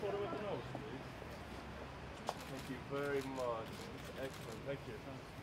photo with the nose, please. Thank you very much. That's excellent. Thank you.